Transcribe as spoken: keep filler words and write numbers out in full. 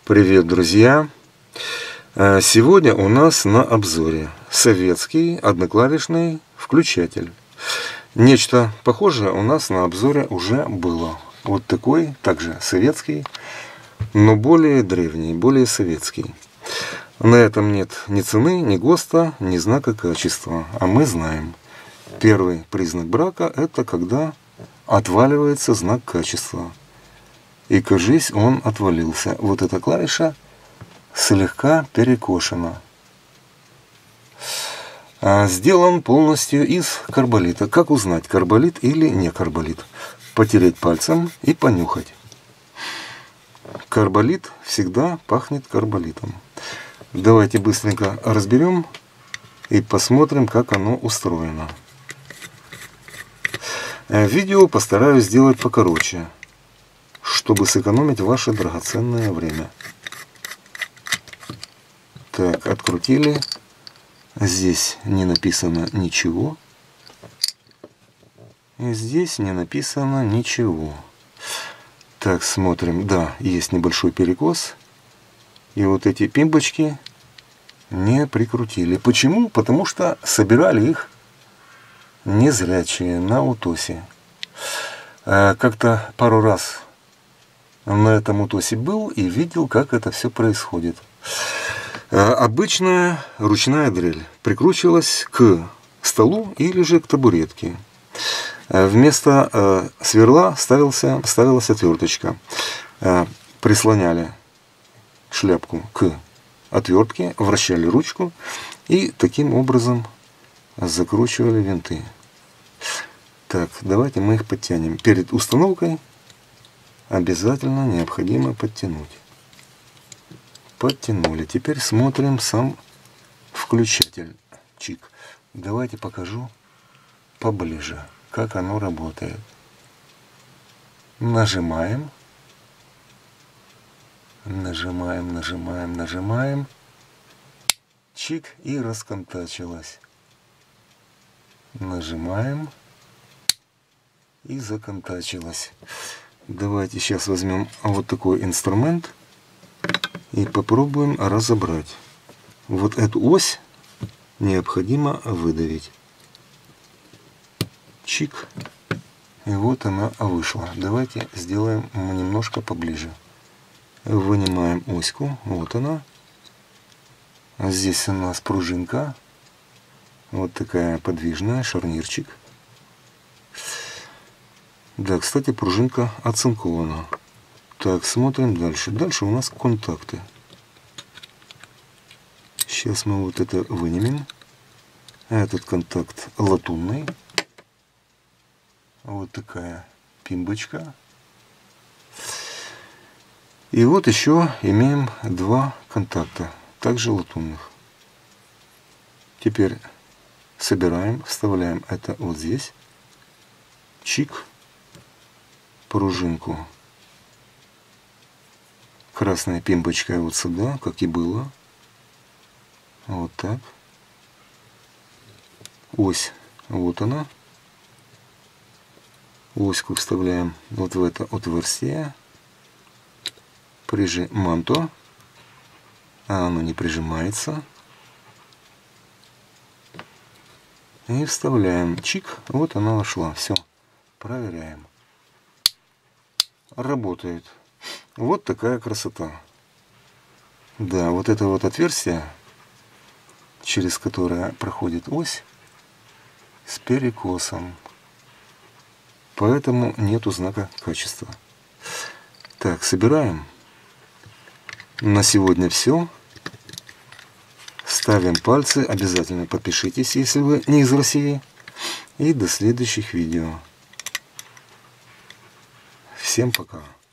Привет, друзья! Сегодня у нас на обзоре советский одноклавишный включатель. Нечто похожее у нас на обзоре уже было. Вот такой, также советский, но более древний, более советский. На этом нет ни цены, ни ГОСТа, ни знака качества. А мы знаем, первый признак брака – это когда отваливается знак качества. И, кажись, он отвалился. Вот эта клавиша слегка перекошена. Сделан полностью из карболита. Как узнать, карболит или не карболит? Потереть пальцем и понюхать. Карболит всегда пахнет карболитом. Давайте быстренько разберем и посмотрим, как оно устроено. Видео постараюсь сделать покороче, чтобы сэкономить ваше драгоценное время. Так, открутили. Здесь не написано ничего. И здесь не написано ничего. Так, смотрим. Да, есть небольшой перекос. И вот эти пимпочки не прикрутили. Почему? Потому что собирали их незрячие на утосе. Как-то пару раз на этом утосе был и видел, как это все происходит. Обычная ручная дрель прикручивалась к столу или же к табуретке. Вместо сверла ставился, ставилась отверточка. Прислоняли шляпку к отвертке, вращали ручку и таким образом закручивали винты. Так, давайте мы их подтянем. Перед установкой обязательно необходимо подтянуть. Подтянули. Теперь смотрим сам включатель. Чик. Давайте покажу поближе, как оно работает. Нажимаем. Нажимаем, нажимаем, нажимаем. Чик, и расконтачилось. Нажимаем. И законтачилось. Давайте сейчас возьмем вот такой инструмент и попробуем разобрать. Вот эту ось необходимо выдавить. Чик. И вот она вышла. Давайте сделаем немножко поближе. Вынимаем оську. Вот она. А здесь у нас пружинка. Вот такая подвижная, шарнирчик. Да, кстати, пружинка оцинкована. Так, смотрим дальше. Дальше у нас контакты. Сейчас мы вот это вынимем. Этот контакт латунный. Вот такая пимбочка. И вот еще имеем два контакта, также латунных. Теперь собираем, вставляем это вот здесь. Чик. Пружинку. Красная пимпочка вот сюда, как и было. Вот так. Ось. Вот она. Оську вставляем вот в это отверстие. Прижиманто. А оно не прижимается. И вставляем. Чик. Вот она вошла. Все. Проверяем. Работает. Вот такая красота. Да, вот это вот отверстие, через которое проходит ось, с перекосом. Поэтому нету знака качества. Так, собираем. На сегодня все. Ставим пальцы. Обязательно подпишитесь, если вы не из России. И до следующих видео. Всем пока.